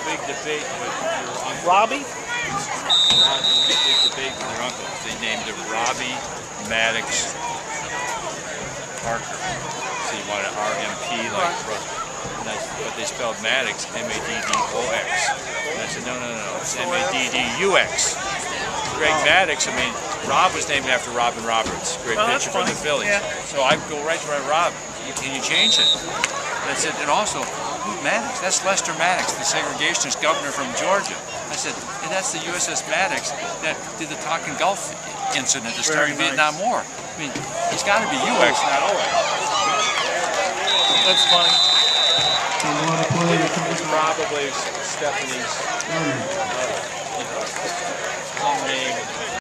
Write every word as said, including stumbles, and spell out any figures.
big debate with your uncle. Robbie? Robbie, big debate with your uncle. They named him Robbie Maddox Parker. So you wanted R M P like brother. And I, but they spelled Maddox M A D D O X. And I said, no, no, no, no, it's M A D D U X. Greg Maddox, I mean, Rob was named after Robin Roberts, great oh, pitcher from the Phillies. Yeah. So I go right to my Rob, can you change it? And I said, and also, who Maddox? That's Lester Maddox, the segregationist governor from Georgia. I said, and that's the U S S Maddox that did the Tonkin Gulf incident that started nice. Vietnam War. I mean, it's got to be U X, not O X. That's funny. It's probably Stephanie's uh, you know, name.